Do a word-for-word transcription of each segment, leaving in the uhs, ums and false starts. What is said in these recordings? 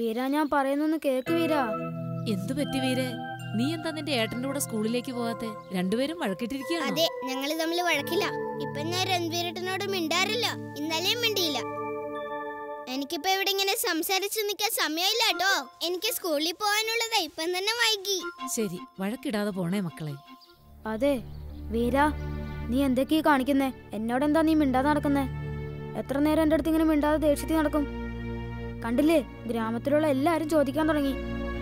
വീര, ഞാൻ പറയുന്നൊന്ന് കേക്ക് വീര. എന്തു പറ്റി വീരെ? നീ എന്താ നിന്റെ ഏട്ടന്റെ കൂടെ സ്കൂളിലേക്ക് പോവാത്തെ? രണ്ടുപേരും വഴക്കിട്ടിരിക്കുകയാണ്. അതെ, ഞങ്ങള് തമ്മിൽ വഴക്കില്ല. ഇപ്പൊ ഞാൻ രൺവീരേട്ടനോട് മിണ്ടാറില്ല. ഇന്നലെയും മിണ്ടിയില്ല. എനിക്കിപ്പോ ഇവിടെ ഇങ്ങനെ സംസാരിച്ചു നിൽക്കാൻ സമയമില്ല കേട്ടോ. എനിക്ക് സ്കൂളിൽ പോകാനുള്ളതാ. ഇപ്പം തന്നെ വൈകി. ശരി, വഴക്കിടാതെ പോണേ മക്കളെ. അതെ വീര, നീ എന്തൊക്കെയാ കാണിക്കുന്നേ? എന്നോടെന്താ നീ മിണ്ടാതെ നടക്കുന്നേ? എത്ര നേരം എൻ്റെ അടുത്ത് ഇങ്ങനെ മിണ്ടാതെ ദേഷ്യത്തിൽ നടക്കും? കണ്ടില്ലേ, ഗ്രാമത്തിലുള്ള എല്ലാരും ചോദിക്കാൻ തുടങ്ങി.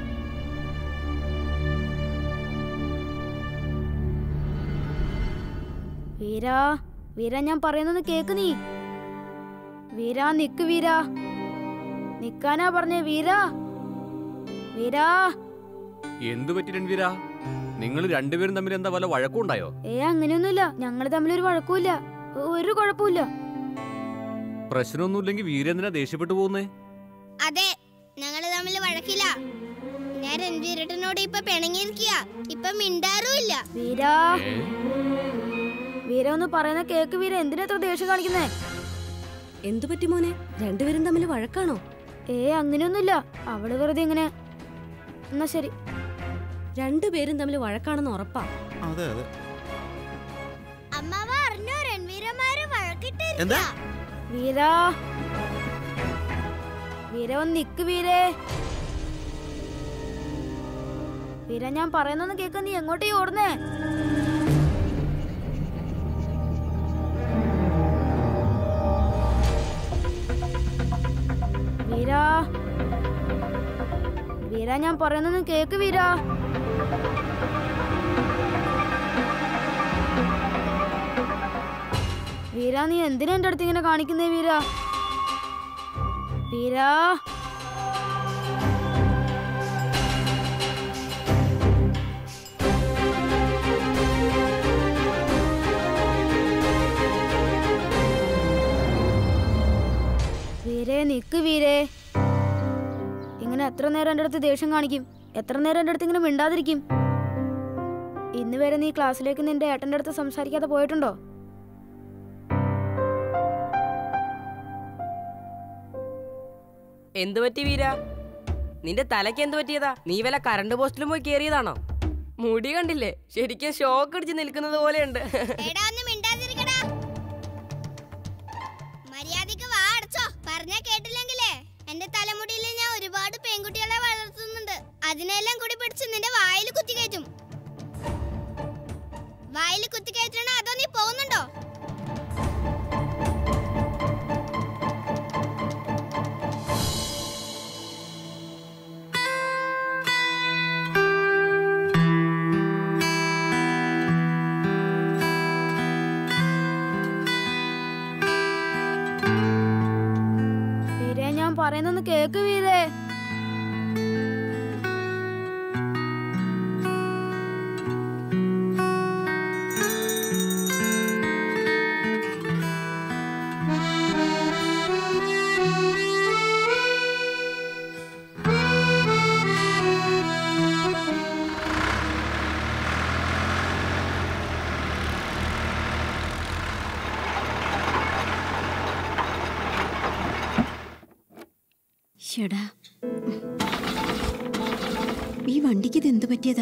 വീര, വീര, ഞാൻ പറയുന്നത് കേക്ക് നീ. വീര, നിക്ക് വീര. നിക്കാനാ പറഞ്ഞേ വീര. വീര, എന്തു പറ്റി രൺവീര? നിങ്ങൾ രണ്ടുപേരും തമ്മിൽ എന്താ വല്ല വഴക്കുണ്ടായോ? ഏ, അങ്ങനെയൊന്നുമില്ല. ഞങ്ങള് തമ്മിൽ ഒരു വഴക്കുമില്ല, ഒരു കുഴപ്പമില്ല. പ്രശ്നമൊന്നുമില്ലെങ്കിൽ വീരെന്തിനാ ദേഷ്യപ്പെട്ടു പോകുന്നേ? അതെ, ഞങ്ങള് തമ്മിൽ വഴക്കില്ല. ഞാൻ രൺവീരേട്ടനോട് ഇപ്പൊ പിണങ്ങിയിരിക്കുക. ഇപ്പൊ മിണ്ടാറുമില്ല. വീര, വീര ഒന്ന് പറയുന്ന കേക്ക് വീര. എന്തിനാ എത്ര ദേഷ്യം കാണിക്കുന്നേ? എന്തു പറ്റി മോനെ? രണ്ടുപേരും തമ്മിൽ വഴക്കാണോ? ഏ, അങ്ങനെയൊന്നുമില്ല. അവള് വെറുതെ ഇങ്ങനെ. എന്നാ ശരി. രണ്ടുപേരും തമ്മിൽ വഴക്കാണെന്ന് ഉറപ്പാ. അതെ അതെ. അമ്മാവ അറിഞ്ഞോ, രൺവീരന്മാര് വഴക്കിട്ടിരിക്കുക. എന്താ? വീര, വീര ഒന്ന് നിക്ക് വീരേ. വീര, ഞാൻ പറയുന്നൊന്ന് കേക്ക്. നീ എങ്ങോട്ടേ ഓടുന്നേ? വീര, വീര, ഞാൻ പറയുന്നൊന്ന് കേക്ക് വീര. വീര, നീ എന്തിനാ എന്റെ അടുത്ത് ഇങ്ങനെ കാണിക്കുന്നേ വീര? വീര, വീരേ, നിക്ക് വീരേ. ഇങ്ങനെ എത്ര നേരം എൻ്റെ അടുത്ത് ദേഷ്യം കാണിക്കും? എത്ര നേരം എൻ്റെ അടുത്ത് ഇങ്ങനെ മിണ്ടാതിരിക്കും? ഇന്ന് വരെ നീ ക്ലാസ്സിലേക്ക് നിന്റെ ഏട്ടൻ്റെ അടുത്ത് സംസാരിക്കാതെ പോയിട്ടുണ്ടോ? എന്തു പറ്റി വീര? നിന്റെ തലയ്ക്ക് എന്ത് പറ്റിയതാ? നീ വല്ല കറണ്ട് പോസ്റ്റിലും പോയി കേറിയതാണോ? മുടി കണ്ടില്ലേ, ശരിക്കും ഷോക്ക് അടിച്ച് നിൽക്കുന്നത് പോലെയുണ്ട്. മര്യാദക്ക് വാ അടച്ചോ. പറഞ്ഞാ കേട്ടില്ലെങ്കിലേ എന്റെ തലമുടിയിൽ ഞാൻ ഒരുപാട് പെൺകുട്ടികളെ വളർത്തുന്നുണ്ട്. അതിനെല്ലാം കൂടി പിടിച്ച് നിന്റെ വായിൽ കുത്തി കയറ്റും. വായിൽ കുത്തി കയറ്റണോ അതോ നീ പോകുന്നുണ്ടോ? പറയുന്നൊന്ന് കേക്ക് വീരേ. ഷടാ, ഈ വണ്ടിക്ക് ഇത് എന്തു പറ്റിയതാ?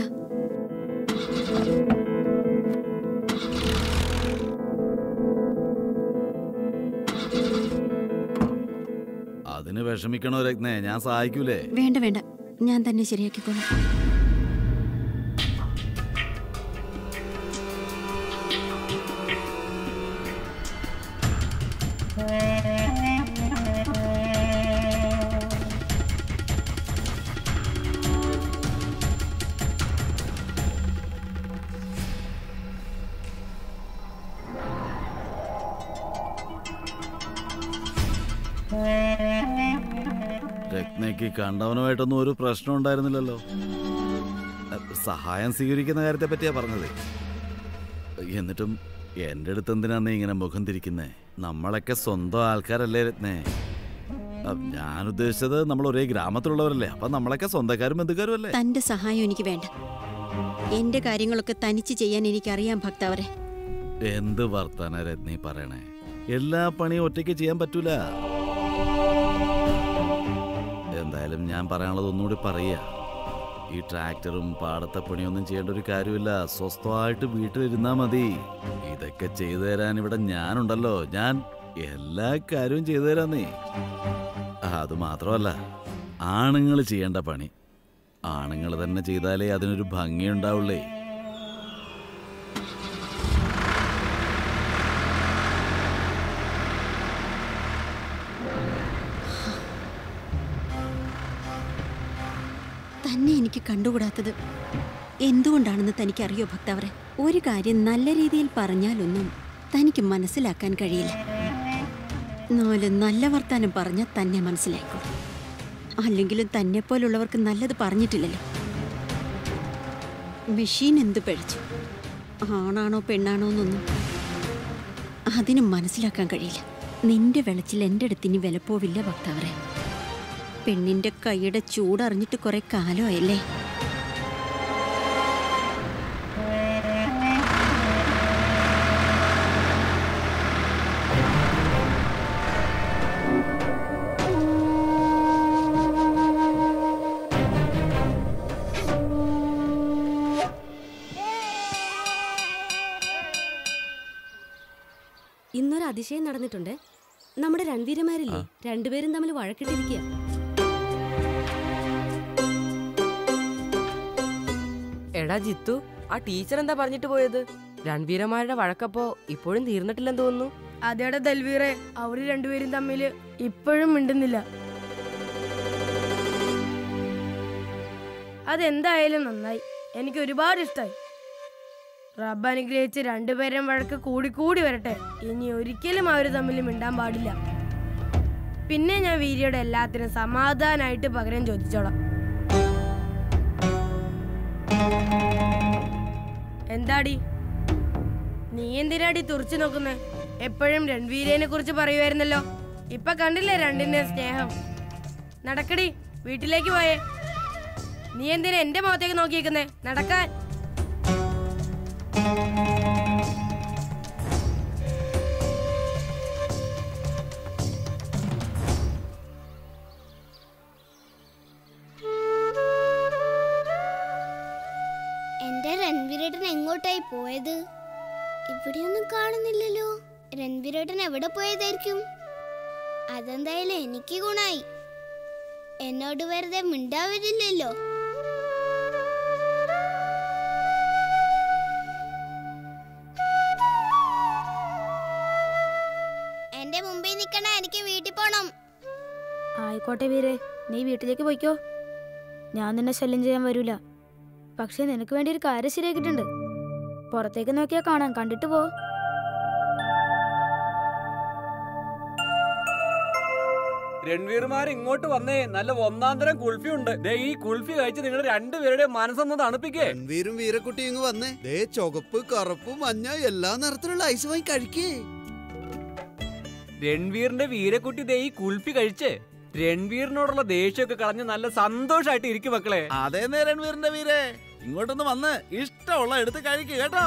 അതിന് വിഷമിക്കണോ രത്നേ? ഞാൻ സഹായിക്കൂലേ? വേണ്ട വേണ്ട, ഞാൻ തന്നെ ശരിയാക്കിക്കോളാം. രത്നയ്ക്ക് കണ്ടവനുമായിട്ടൊന്നും ഒരു പ്രശ്നം ഉണ്ടായിരുന്നില്ലല്ലോ. സഹായം സ്വീകരിക്കുന്ന കാര്യത്തെ പറ്റിയാ പറഞ്ഞത്. എന്നിട്ടും എന്റെ അടുത്ത് എന്തിനാ നീ ഇങ്ങനെ മുഖം തിരിക്കുന്നേ? നമ്മളൊക്കെ സ്വന്തം ആൾക്കാരല്ലേ രത്നേ? ഞാൻ ഉദ്ദേശിച്ചത് നമ്മൾ ഒരേ ഗ്രാമത്തിലുള്ളവരല്ലേ, അപ്പൊ നമ്മളൊക്കെ സ്വന്തക്കാരും ബന്ധുക്കാരും അല്ലേ? തന്റെ സഹായം എനിക്ക് വേണ്ട. എന്റെ കാര്യങ്ങളൊക്കെ തനിച്ച് ചെയ്യാൻ എനിക്കറിയാം ഭക്തവരെ. എന്ത് വർത്താന രത്നീ പറയണേ? എല്ലാ പണിയും ഒറ്റയ്ക്ക് ചെയ്യാൻ പറ്റൂല. എന്തായാലും ഞാൻ പറയാനുള്ളത് ഒന്നുകൂടി പറയുക. ഈ ട്രാക്ടറും പാടത്തെ പണിയൊന്നും ചെയ്യേണ്ട ഒരു കാര്യമില്ല. സ്വസ്ഥമായിട്ട് വീട്ടിലിരുന്നാ മതി. ഇതൊക്കെ ചെയ്തു തരാൻ ഇവിടെ ഞാനുണ്ടല്ലോ. ഞാൻ എല്ലാ കാര്യവും ചെയ്തു തരാന്നേ. അത് മാത്രമല്ല, ആണുങ്ങൾ ചെയ്യേണ്ട പണി ആണുങ്ങൾ തന്നെ ചെയ്താലേ അതിനൊരു ഭംഗിയുണ്ടാവുള്ളേ. തന്നെ എനിക്ക് കണ്ടുകൂടാത്തത് എന്തുകൊണ്ടാണെന്ന് തനിക്കറിയോ ഭക്തവരെ? ഒരു കാര്യം നല്ല രീതിയിൽ പറഞ്ഞാലൊന്നും തനിക്ക് മനസ്സിലാക്കാൻ കഴിയില്ല. നാല് നല്ല വർത്താനം പറഞ്ഞാൽ തന്നെ മനസ്സിലാക്കും. അല്ലെങ്കിലും തന്നെ പോലുള്ളവർക്ക് നല്ലത് പറഞ്ഞിട്ടില്ലല്ലോ. മെഷീൻ എന്ത് പിഴച്ചു, ആണാണോ പെണ്ണാണോ എന്നൊന്നും അതിനും മനസ്സിലാക്കാൻ കഴിയില്ല. നിന്റെ വെളച്ചിൽ എൻ്റെ അടുത്ത് ഇനി വിലപ്പോവില്ല ഭക്തവരെ. പെണ്ണിന്റെ കൈയുടെ ചൂടറിഞ്ഞിട്ട് കുറെ കാലമായല്ലേ. ഇന്നൊരു അതിശയം നടന്നിട്ടുണ്ട്. നമ്മുടെ രൺവീരന്മാരില്ലേ, രണ്ടുപേരും തമ്മിൽ വഴക്കിട്ടിരിക്കുക. എടാ ജിത്തു, ആ ടീച്ചർ എന്താ പറഞ്ഞിട്ട് പോയത്? രൺവീരന്മാരുടെ വഴക്കപ്പോ ഇപ്പോഴും തീർന്നിട്ടില്ലെന്ന് തോന്നുന്നു. അതേടാ ദൽവീറെ, അവര് രണ്ടുപേരും തമ്മില് ഇപ്പോഴും മിണ്ടുന്നില്ല. അതെന്തായാലും നന്നായി, എനിക്ക് ഒരുപാട് ഇഷ്ടമായി. റബ്ബ് അനുഗ്രഹിച്ച് രണ്ടുപേരും വഴക്ക് കൂടിക്കൂടി വരട്ടെ. ഇനി ഒരിക്കലും അവര് തമ്മിൽ മിണ്ടാൻ പാടില്ല. പിന്നെ ഞാൻ വീര്യയുടെ എല്ലാത്തിനും സമാധാനായിട്ട് പകരം ചോദിച്ചോളാം. എന്താടി നീ എന്തിനാടി തുറച്ചു നോക്കുന്നേ? എപ്പോഴും രൺവീരനെ കുറിച്ച് പറയുമായിരുന്നല്ലോ. ഇപ്പൊ കണ്ടില്ലേ രണ്ടിന്റെ സ്നേഹം? നടക്കടി, വീട്ടിലേക്ക് പോയേ. നീ എന്തിനാ എന്റെ മുഖത്തേക്ക് നോക്കിയിരിക്കുന്നേ? നടക്കാൻ. എന്റെ രൺവീരേട്ടൻ എങ്ങോട്ടായി പോയത്? ഇവിടെയൊന്നും കാണുന്നില്ലല്ലോ. രൺവീരേട്ടൻ എവിടെ പോയതായിരിക്കും? അതെന്തായാലും എനിക്ക് ഗുണായി. എന്നോട് വെറുതെ മിണ്ടാവരില്ലല്ലോ. എന്റെ മുമ്പിൽ നിക്കണ, എനിക്ക് വീട്ടിൽ പോണം. ആയിക്കോട്ടെ വീരേ, നീ വീട്ടിലേക്ക് പോയിക്കോ. ഞാൻ നിന്നെ ശല്യം ചെയ്യാൻ വരൂല. പക്ഷെ നിനക്ക് വേണ്ടി ഒരു കാര്യം ശരിയാക്കിയിട്ടുണ്ട്. പുറത്തേക്ക് നോക്കിയാ കാണാം, കണ്ടിട്ട് പോ. രൺവീർമാർ ഇങ്ങോട്ട് വന്നേ, നല്ല ഒന്നാം തരം കുൽഫി ഉണ്ട്. ദേ ഈ കുൽഫി കഴിച്ച് നിങ്ങൾ രണ്ടുപേരുടെ മനസ്സൊന്ന് തണുപ്പിക്കേ. രൺവീരും വീരക്കുട്ടിയും ഇങ്ങ് വന്നേ. ദേ ചുവപ്പ്, കറുപ്പ്, മഞ്ഞ എല്ലാ നിറത്തിലുള്ള ഐസ് വാങ്ങി കഴിക്കേ. രൺവീറിന്റെ വീരക്കുട്ടി ദേ ഈ കുൽഫി കഴിച്ച് രൺവീറിനോടുള്ള ദേഷ്യമൊക്കെ കളഞ്ഞ് നല്ല സന്തോഷായിട്ട് ഇരിക്കും മക്കളെ. അതേ രൺവീറിന്റെ വീരേ, ഇങ്ങോട്ടൊന്ന് വന്ന് ഇഷ്ടമുള്ള എടുത്ത് കഴിക്കുക കേട്ടോ.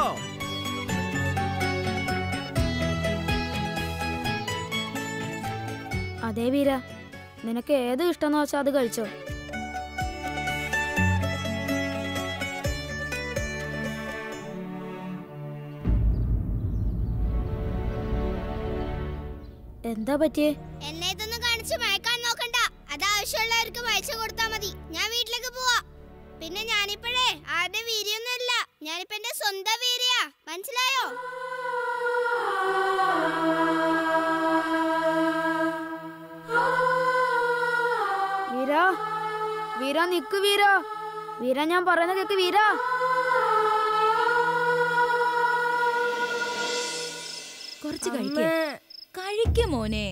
അതേ വീര, നിനക്ക് ഏത് ഇഷ്ടമെന്ന് വെച്ചാൽ അത് കഴിച്ചോ. എന്താ പറ്റിയേ? എന്നെ ഇതൊന്നും കാണിച്ച് മയക്കാൻ നോക്കണ്ട. അത് ആവശ്യമുള്ളവർക്ക് പൈസ കൊടുത്താ മതി. ഞാൻ വീട്ടിലേക്ക് പോവാ. പിന്നെ ഞാനിപ്പോഴേ ആരുടെ വീര്യൊന്നുമല്ല, ഞാനിപ്പോ എന്റെ സ്വന്തം വീര്യാ. മനസ്സിലായോ? വീര, വീര നിക്ക് വീര. വീര, ഞാൻ പറയുന്ന കേക്ക് വീര. കുറച്ച് കഴിക്കേ. കഴിക്ക മോനെ.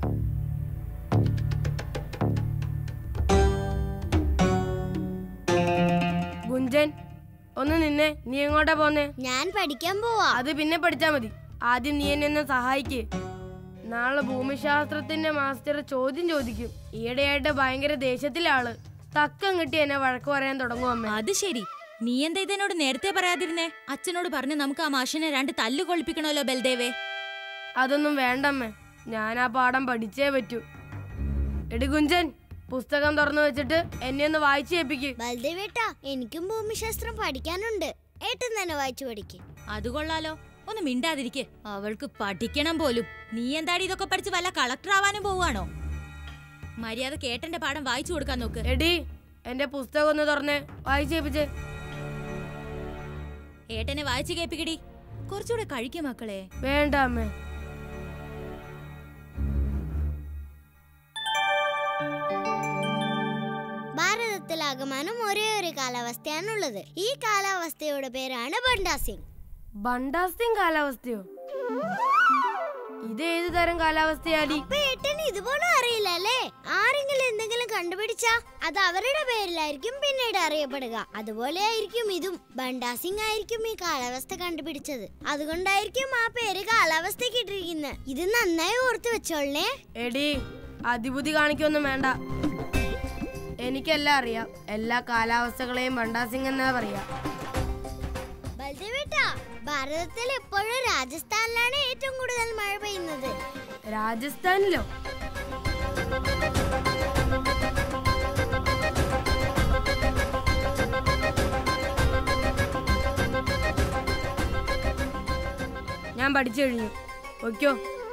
ഗുഞ്ചൻ, ഒന്ന് നിന്നെ. നീ എങ്ങോട്ടാ പോന്നേ? ഞാൻ പഠിക്കാൻ പോവാ. അത് പിന്നെ പഠിച്ചാ മതി. ആദ്യം നീ എന്നെ ഒന്ന് സഹായിക്ക്. നാളെ ഭൂമിശാസ്ത്രത്തിന്റെ മാസ്റ്റർ ചോദ്യം ചോദിക്കും. ഈയിടെയായിട്ട് ഭയങ്കര ദേഷ്യത്തിലെ ആള്. തക്കം കിട്ടി എന്നെ വഴക്ക് പറയാൻ തുടങ്ങും അമ്മ. അത് ശരി, നീ എന്താ ഇതിനോട് നേരത്തെ പറയാതിരുന്നേ? അച്ഛനോട് പറഞ്ഞ് നമുക്ക് ആ മാഷിനെ രണ്ട് തല്ലു കൊളിപ്പിക്കണല്ലോ ബൽദേവേ. അതൊന്നും വേണ്ടമ്മേ, ഞാൻ ആ പാഠം പഠിച്ചേ പറ്റൂ. എടി ഗുഞ്ചൻ, പുസ്തകം തുറന്നു വെച്ചിട്ട് എന്നെ ഒന്ന് വായിച്ചു കേൾപ്പിക്ക്. ബൽദേവേട്ടാ, എനിക്കും ഭൂമിശാസ്ത്രം പഠിക്കാനുണ്ട്. ഏട്ടൻ തന്നെ വായിച്ചു പഠിക്ക്. അത് കൊള്ളാലോ. ഒന്ന് മിണ്ടാതിരിക്കെ, അവൾക്ക് പഠിക്കണം പോലും. നീ എന്താടി ഇതൊക്കെ പഠിച്ച് വല്ല കളക്ടർ ആവാനും പോവാണോ? മര്യാദ കേട്ടന്റെ പാഠം വായിച്ചു കൊടുക്കാൻ നോക്ക്. എടി, എന്റെ പുസ്തകം ഒന്ന് തുറന്ന് വായിച്ചു കേൾപ്പിച്ച്. ഏട്ടനെ വായിച്ചു കേൾപ്പിക്കടി. കുറച്ചുകൂടെ കഴിക്കും മക്കളെ. വേണ്ട അമ്മേ. ഭാരതത്തിലാകമാനം ഒരേ ഒരു കാലാവസ്ഥയാണുള്ളത്. ഈ കാലാവസ്ഥയുടെ പേരാണ് ബണ്ടാസിംഗ്. ബണ്ടാസിംഗ് കാലാവസ്ഥയോ? ഇത് ഏത് തരം കാലാവസ്ഥയാടി? ഏട്ടന് ഇതുപോലും അറിയില്ല അല്ലേ? ആരെങ്കിലും എന്തെങ്കിലും കണ്ടുപിടിച്ചാ അത് അവരുടെ പേരിലായിരിക്കും പിന്നീട് അറിയപ്പെടുക. അതുപോലെ ആയിരിക്കും ഇതും. ബണ്ടാസിംഗ് ആയിരിക്കും ഈ കാലാവസ്ഥ കണ്ടുപിടിച്ചത്. അതുകൊണ്ടായിരിക്കും ആ പേര് കാലാവസ്ഥയ്ക്ക് ഇട്ടിരിക്കുന്നത്. ഇത് നന്നായി ഓർത്തു വെച്ചോളേ. എടി, അതിബുദ്ധി കാണിക്കൊന്നും വേണ്ട. എനിക്കെല്ലാം അറിയാം. എല്ലാ കാലാവസ്ഥകളെയും ബണ്ടാസിംഗ് എന്നാ പറയാ. ബൽദേവേട്ടാ, ഭാരതത്തിൽ എപ്പോഴും രാജസ്ഥാനിലാണ് ഏറ്റവും കൂടുതൽ മഴ പെയ്യുന്നത്. രാജസ്ഥാനിലോ? ഞാൻ പഠിച്ചു കഴിഞ്ഞു. ഓക്കോ.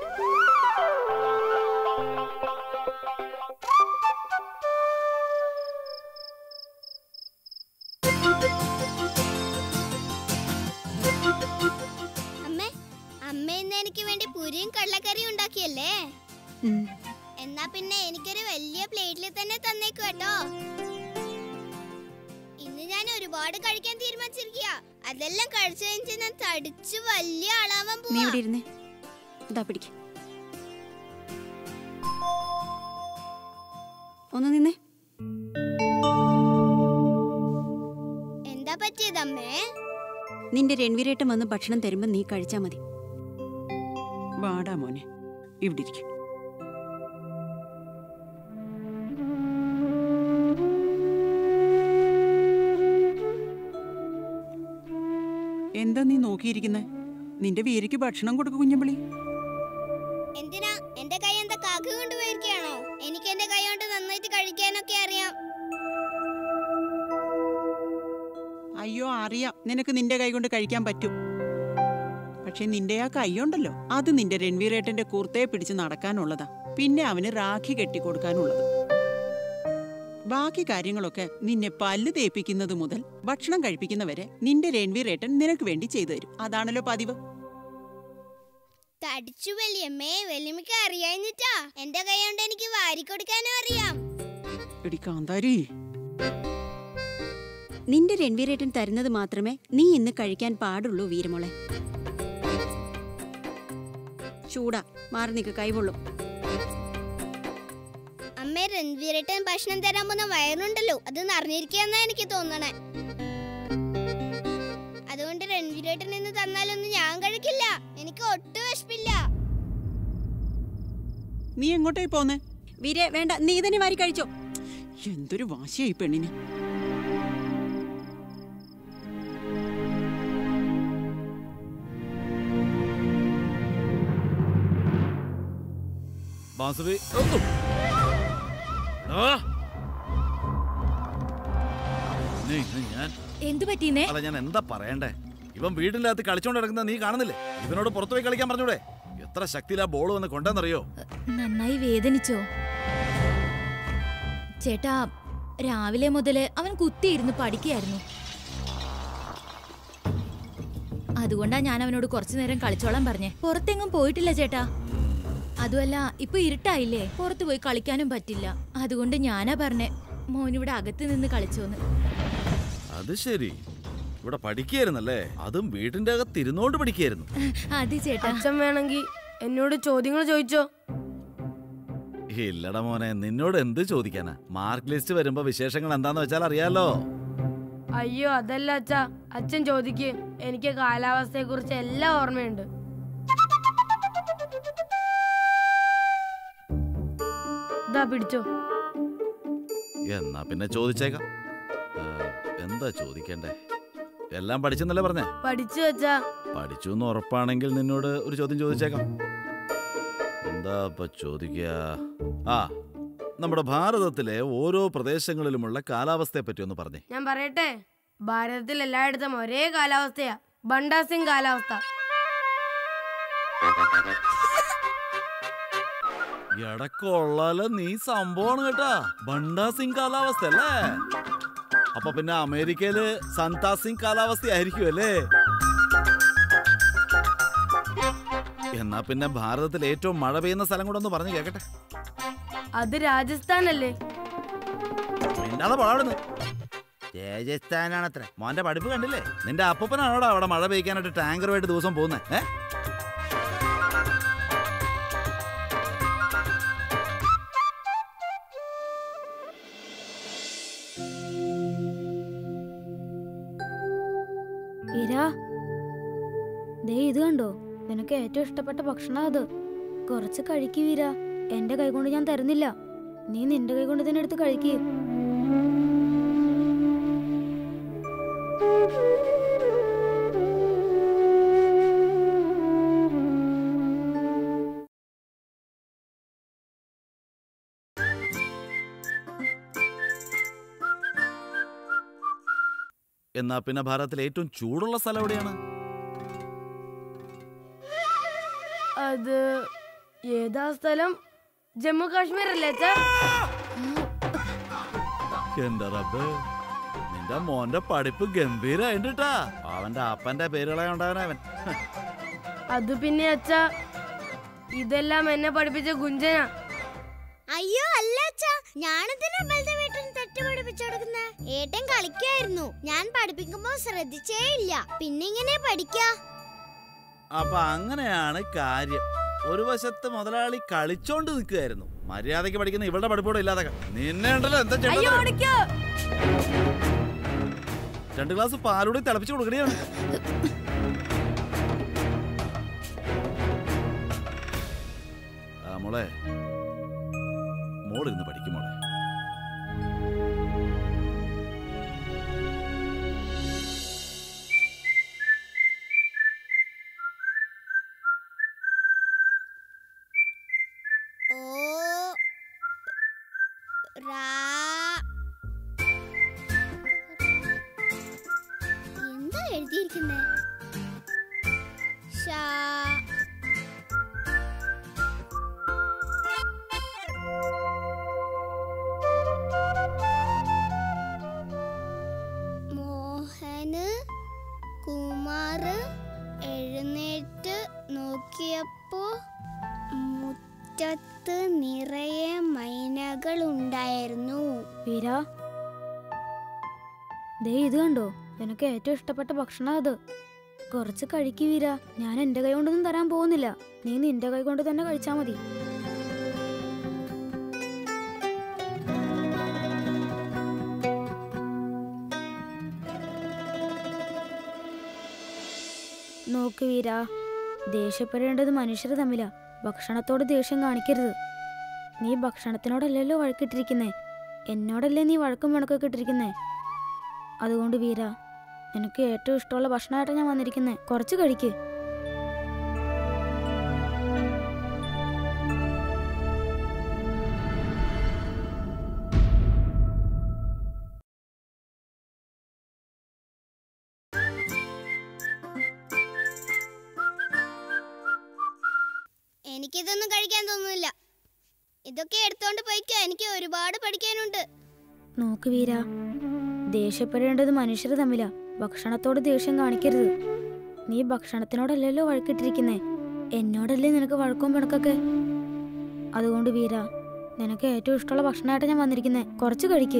എനിക്ക് വേണ്ടി പൂരിയും കടലക്കറിയും ഉണ്ടാക്കിയല്ലേ? എന്നാ പിന്നെ എനിക്കൊരു വലിയ പ്ലേറ്റിൽ തന്നെ തന്നേക്കു കേട്ടോ. ഇന്ന് ഞാൻ ഒരുപാട് കഴിക്കാൻ തീരുമാനിച്ചിരിക്കുക. അതെല്ലാം കഴിച്ചു കഴിഞ്ഞാൽ ഞാൻ തടിച്ചു വലിയ ആളാവാൻ പോവാ. എന്താ പറ്റിയതമ്മേ? നിന്റെ രൺവീരേട്ടൻ വന്ന് ഭക്ഷണം തരുമ്പോ നീ കഴിച്ചാ മതി. വാടാ മോനെ, ഇവിടെ ഇരിക്കും. എന്താ നീ നോക്കിയിരിക്കുന്നെ? നിന്റെ വീരയ്ക്ക് ഭക്ഷണം കൊടുക്കു കുഞ്ഞമ്പളി. എന്തിനാ? എന്റെ കൈ എന്താ കാക്ക കൊണ്ടുപോയിരിക്കുകയാണോ? എനിക്ക് എന്റെ കൈ കൊണ്ട് നന്നായിട്ട് കഴിക്കാനൊക്കെ അറിയാം. അയ്യോ അറിയാം, നിനക്ക് നിന്റെ കൈ കൊണ്ട് കഴിക്കാൻ പറ്റും. പക്ഷെ നിന്റെ ആ കൈയുണ്ടല്ലോ, അത് നിന്റെ രൺവീരേട്ടന്റെ കുർത്തയെ പിടിച്ച് നടക്കാനുള്ളതാ. പിന്നെ അവന് രാഖി കെട്ടിക്കൊടുക്കാനുള്ളത്. ബാക്കി കാര്യങ്ങളൊക്കെ നിന്നെ പല്ല് തേപ്പിക്കുന്നത് മുതൽ ഭക്ഷണം കഴിപ്പിക്കുന്നവരെ നിന്റെ രൺവീരേട്ടൻ നിനക്ക് വേണ്ടി ചെയ്തു തരും. അതാണല്ലോ പതിവ്. തടിച്ചു വലിയമ്മേ, വലിയമ്മക്ക് അറിയാഞ്ഞിട്ടാ. എന്റെ കൈ കൊണ്ട് എനിക്ക് വാരിക്കൊടുക്കാനും അറിയാം. എടി കാന്താരി, നിന്റെ രൺവീരേട്ടൻ തരുന്നത് മാത്രമേ നീ ഇന്ന് കഴിക്കാൻ പാടുള്ളൂ വീരമോളെ. ചൂടാ, മാറി നിൽക്ക്, കൈവൊള്ളും. അമ്മേ, രൺവീരേട്ടൻ ഭക്ഷണം തരാൻ പോകുന്ന വയറുണ്ടല്ലോ, അത് നിറഞ്ഞിരിക്കാന്നാ എനിക്ക് തോന്നണേ. അതുകൊണ്ട് രൺവീരേട്ടൻ ഇന്ന് തന്നാലൊന്നും ഞാൻ കഴിക്കില്ല. എനിക്ക് ഒട്ടും വിശപ്പില്ല. നീ എങ്ങോട്ടേ പോന്നെ? വീരേ വേണ്ട, നീ തന്നെ വാരി കഴിച്ചോ. എന്തൊരു വാശിയായി പെണ്ണിന്. എന്തു പറ്റീന്നേ? അല്ല, ഞാൻ എന്താ പറയണ്ടേ? ഇവൻ വീടിന്റെ അകത്ത് കളിച്ചോണ്ട് നടക്കുന്ന നീ കാണുന്നില്ലേ? ഇവനോട് പുറത്തുപോയി കളിക്കാൻ പറഞ്ഞൂടെ? എത്ര ശക്തിയിലാ ബോൾ വന്ന് കൊണ്ടെന്നറിയോ? നന്നായി വേദനിച്ചോ ചേട്ടാ? രാവിലെ മുതല് അവൻ കുത്തിയിരുന്ന് പഠിക്കുകയായിരുന്നു. അതുകൊണ്ടാ ഞാൻ അവനോട് കുറച്ചു നേരം കളിച്ചോളാൻ പറഞ്ഞേ. പുറത്തെങ്ങും പോയിട്ടില്ല ചേട്ടാ. അതുമല്ല, ഇപ്പൊ ഇരുട്ടായില്ലേ, പുറത്തു പോയി കളിക്കാനും പറ്റില്ല. അതുകൊണ്ട് ഞാനാ പറഞ്ഞേ മോനിവിടെ അകത്ത് നിന്ന് കളിച്ചോന്ന്. അത് ശരി, ഇവിടെ പഠിക്കായിരുന്നല്ലേ? അതും വീടിന്റെ അകത്ത് ഇരുന്നോണ്ട് പഠിക്കായിരുന്നു. അതെ ചേട്ടാ. അച്ഛൻ വേണമെങ്കിൽ എന്നോട് ചോദ്യങ്ങൾ ചോദിച്ചോ? ഇല്ലടാ മോനെ, നിന്നോട് എന്ത് ചോദിക്കാനാ? മാർക്ക് ലിസ്റ്റ് വരുമ്പോ വിശേഷങ്ങൾ എന്താന്ന് വെച്ചാൽ അറിയാലോ. അയ്യോ അതല്ല അച്ഛാ, അച്ഛൻ ചോദിക്ക്. എനിക്ക് കാലാവസ്ഥയെ കുറിച്ച് എല്ലാം ഓർമ്മയുണ്ട്. ഇതാ പിടിച്ചോ. എന്നാ പിന്നെ ചോദിച്ചേക്കാം. എന്താ ചോദിക്കണ്ടേ? എല്ലാം പഠിച്ചെന്നല്ലേ പറഞ്ഞേ? പഠിച്ചു അച്ഛാ. പഠിച്ചു എന്ന് ഉറപ്പാണെങ്കിൽ നിന്നോട് ഒരു ചോദ്യം ചോദിച്ചേക്കാം. എന്താ ഇപ്പൊ ചോദിക്ക? ആ, നമ്മുടെ ഭാരതത്തിലെ ഓരോ പ്രദേശങ്ങളിലുമുള്ള കാലാവസ്ഥയെ പറ്റി ഒന്ന് പറഞ്ഞേ. ഞാൻ പറയട്ടെ, ഭാരതത്തിൽ എല്ലായിടത്തും ഒരേ കാലാവസ്ഥയാ, ബണ്ടാസിംഗ് കാലാവസ്ഥ. എടക്കൊള്ളാല നീ സംഭവമാണ് കേട്ടാ, ബണ്ടാസിംഗ് കാലാവസ്ഥ അല്ലേ? അപ്പൊ പിന്നെ അമേരിക്കയില് സന്താസിംഗ് കാലാവസ്ഥ ആയിരിക്കും അല്ലേ? എന്നാ പിന്നെ ഭാരതത്തിൽ ഏറ്റവും മഴ പെയ്യുന്ന സ്ഥലം കൂടെ ഒന്ന് പറഞ്ഞു കേക്കട്ടെ. അത് രാജസ്ഥാനല്ലേ? രാജസ്ഥാനാണത്ര. മോന്റെ പഠിപ്പ് കണ്ടില്ലേ? നിന്റെ അപ്പനാണോടാ അവിടെ മഴ പെയ്ക്കാനായിട്ട് ടാങ്കറുമായിട്ട് ദിവസം പോകുന്നേ? ഏ ദേ ഇത് കണ്ടോ, നിനക്ക് ഏറ്റവും ഇഷ്ടപ്പെട്ട ഭക്ഷണം അത്. കുറച്ച് കഴിക്കൂ വീര. എന്റെ കൈകൊണ്ട് ഞാൻ തരുന്നില്ല, നീ നിന്റെ കൈകൊണ്ട് തന്നെ എടുത്ത് കഴിക്കൂ. എന്നാ പിന്നെ ഭാരതത്തിലെ ഏറ്റവും ചൂടുള്ള സ്ഥലം എവിടെയാണ്? അത് ഏതാ സ്ഥലം? ജമ്മു കാശ്മീർ അല്ലേ? എന്റെ റബ്ബേ, നിന്റെ മോന്റെ പഠിപ്പ് ഗംഭീരായിട്ടാ. അവന്റെ അപ്പന്റെ പേരുകളെ ഉണ്ടാവനവൻ. അത് പിന്നെ അച്ഛാ, ഇതെല്ലാം എന്നെ പഠിപ്പിച്ച ഗുഞ്ചന. അയ്യോ അല്ല അച്ഛാ, ഞാനെന്തിനാ ബൽദേവേട്ടൻ തെറ്റ് പഠിപ്പിച്ചെടുക്കുന്നേ? ഏട്ടൻ കളിക്കായിരുന്നു, ഞാൻ പഠിപ്പിക്കുമ്പോ ശ്രദ്ധിച്ചേ ഇല്ല, പിന്നെ ഇങ്ങനെ പഠിക്കാ. അപ്പൊ അങ്ങനെയാണ് കാര്യം. ഒരു വശത്ത് മുതലാളി കളിച്ചോണ്ട് നിൽക്കുകയായിരുന്നു, മര്യാദക്ക് പഠിക്കുന്ന ഇവളുടെ പഠിപ്പോടെ ഇല്ലാതെ. നിന്നെ ഉണ്ടല്ലോ എന്താ രണ്ട് ഗ്ലാസ് പാലൂടെ തിളപ്പിച്ചു കൊടുക്കണയാണ്. ആ മോളെ, മോളിരുന്ന് പഠിക്കും മോളെ. എന്താ എഴുതിയിരിക്കുന്നേ? മോഹന് കുമാർ എഴുന്നേറ്റ് നോക്കിയപ്പോ മുറ്റത്ത് നിറയെ മൈനകൾ ഉണ്ടായിരുന്നു. വീര, ദേ ഇത് കണ്ടോ, നിനക്ക് ഏറ്റവും ഇഷ്ടപ്പെട്ട ഭക്ഷണം അത്. കുറച്ച് കഴിക്കൂ വീര. ഞാൻ എന്റെ കൈ കൊണ്ടൊന്നും തരാൻ പോകുന്നില്ല, നീ നിന്റെ കൈ കൊണ്ട് തന്നെ കഴിച്ചാ മതി. നോക്ക് വീര, ദേഷ്യപ്പെടേണ്ടത് മനുഷ്യർ തമ്മിലാ, ഭക്ഷണത്തോട് ദേഷ്യം കാണിക്കരുത്. നീ ഭക്ഷണത്തിനോടല്ലല്ലോ വഴക്കിട്ടിരിക്കുന്നേ, എന്നോടല്ലേ നീ വഴക്കും വഴക്കൊക്കെ ഇട്ടിരിക്കുന്നേ. അതുകൊണ്ട് വീര, നിനക്ക് ഏറ്റവും ഇഷ്ടമുള്ള ഭക്ഷണമായിട്ടാണ് ഞാൻ വന്നിരിക്കുന്നേ, കുറച്ച് കഴിക്ക്. എനിക്കിതൊന്നും കഴിക്കാൻ തോന്നുന്നില്ല, ഇതൊക്കെ എടുത്തോണ്ട് പോയിക്കോ, എനിക്ക് ഒരുപാട് പഠിക്കാനുണ്ട്. നോക്ക് വീര, ദേഷ്യപ്പെടേണ്ടത് മനുഷ്യർ തമ്മിലാ, ഭക്ഷണത്തോട് ദേഷ്യം കാണിക്കരുത്. നീ ഭക്ഷണത്തിനോടല്ലല്ലോ വഴക്കിട്ടിരിക്കുന്നേ, എന്നോടല്ലേ നിനക്ക് വഴക്കും പിണക്കൊക്കെ. അതുകൊണ്ട് വീര, നിനക്ക് ഏറ്റവും ഇഷ്ടമുള്ള ഭക്ഷണമായിട്ടാണ് ഞാൻ വന്നിരിക്കുന്നേ, കുറച്ച് കഴിക്ക്.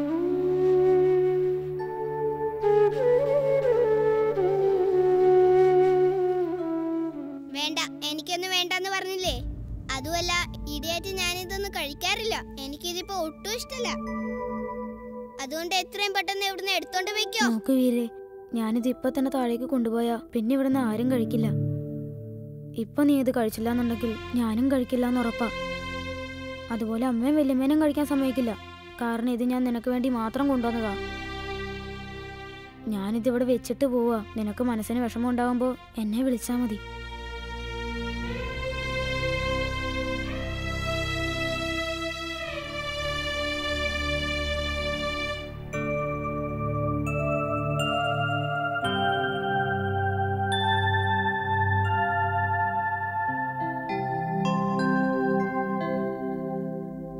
വേണ്ട, എനിക്കൊന്നും വേണ്ടെന്ന് പറഞ്ഞില്ലേ. അതുമല്ല, ഇടിയായിട്ട് ഞാനിതൊന്നും കഴിക്കാറില്ല, എനിക്കിതിപ്പോ ഒട്ടും ഇഷ്ടല്ല. അതുകൊണ്ട് എത്രയും പെട്ടെന്ന് ഇവിടുന്ന് എടുത്തോണ്ട് വെക്കോ. നോക്ക് വീരേ, ഞാനിത് ഇപ്പൊ തന്നെ താഴേക്ക് കൊണ്ടുപോയാ പിന്നെ ഇവിടുന്ന് ആരും കഴിക്കില്ല. ഇപ്പൊ നീ ഇത് കഴിച്ചില്ല എന്നുണ്ടെങ്കിൽ ഞാനും കഴിക്കില്ല എന്ന് ഉറപ്പാ. അതുപോലെ അമ്മയും വല്യമ്മേനും കഴിക്കാൻ സമ്മതിക്കില്ല, കാരണം ഇത് ഞാൻ നിനക്ക് വേണ്ടി മാത്രം കൊണ്ടുവന്നതാ. ഞാനിതിവിടെ വെച്ചിട്ട് പോവാ, നിനക്ക് മനസ്സിന് വിഷമം ഉണ്ടാകുമ്പോ എന്നെ വിളിച്ചാ മതി.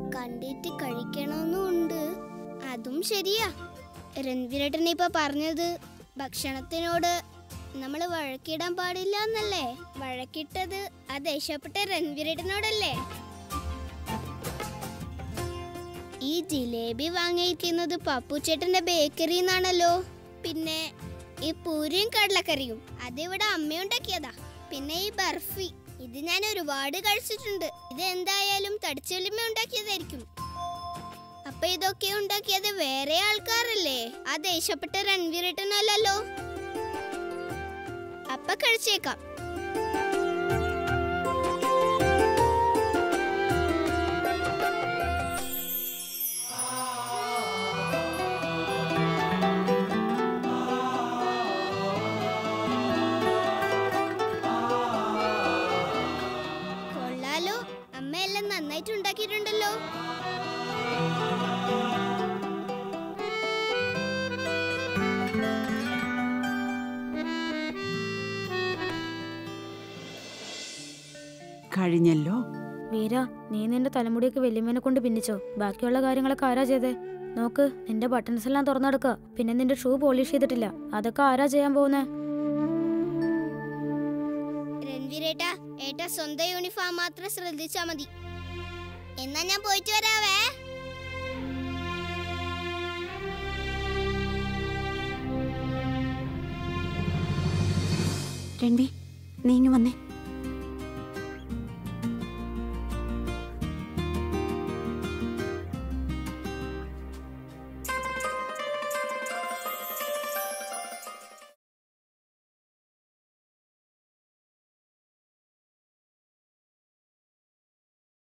കണ്ടിട്ട് കഴിക്കണമെന്നുണ്ട്. അതും ശരിയാ. രൺവീരേട്ടൻ ഇപ്പൊ പറഞ്ഞത് ഭക്ഷണത്തിനോട് നമ്മൾ വഴക്കിടാൻ പാടില്ല എന്നല്ലേ? വഴക്കിട്ടത് ആ ദേഷ്യപ്പെട്ട രൺവീരേട്ടനോടല്ലേ? ഈ ജിലേബി വാങ്ങിയിരിക്കുന്നത് പപ്പുച്ചേട്ടന്റെ ബേക്കറിന്നാണല്ലോ. പിന്നെ ഈ പൂരിയും കടലക്കറിയും അതിവിടെ അമ്മയുണ്ടാക്കിയതാ. പിന്നെ ഈ ബർഫി ഇത് ഞാൻ ഒരുപാട് കഴിച്ചിട്ടുണ്ട്. ഇത് എന്തായാലും തടിച്ചെളിമ ഉണ്ടാക്കിയതായിരിക്കും. അപ്പൊ ഇതൊക്കെ ഉണ്ടാക്കിയത് വേറെ ആൾക്കാരല്ലേ? ആ ദേഷ്യപ്പെട്ട രൺവീരേട്ടനല്ലല്ലോ. അപ്പൊ കഴിച്ചേക്കാം. കൊള്ളാലോ, അമ്മ എല്ലാം നന്നായിട്ട് ഉണ്ടാക്കിയിട്ടുണ്ടല്ലോ. കഴിഞ്ഞല്ലോ. വീര, നീ നിന്റെ തലമുടിയൊക്കെ വല്യമ്മേനെ കൊണ്ട് പിന്നിച്ചോ? ബാക്കിയുള്ള കാര്യങ്ങളൊക്കെ ആരാ ചെയ്തേ? നോക്ക്, നിന്റെ ബട്ടൺസ് എല്ലാം തുറന്നെടുക്കുക. പിന്നെ നിന്റെ ഷൂ പോളിഷ് ചെയ്തിട്ടില്ല. അതൊക്കെ ആരാ ചെയ്യാൻ പോകുന്നേ? രൺവീരേട്ടാ, ഏട്ടാ സ്വന്തം യൂണിഫോം മാത്രം ശ്രദ്ധിച്ചാ മതി. എന്നാ ഞാൻ പോയിട്ട് വരാവേ. രൺവീർ, നീങ്ങി വന്നേ.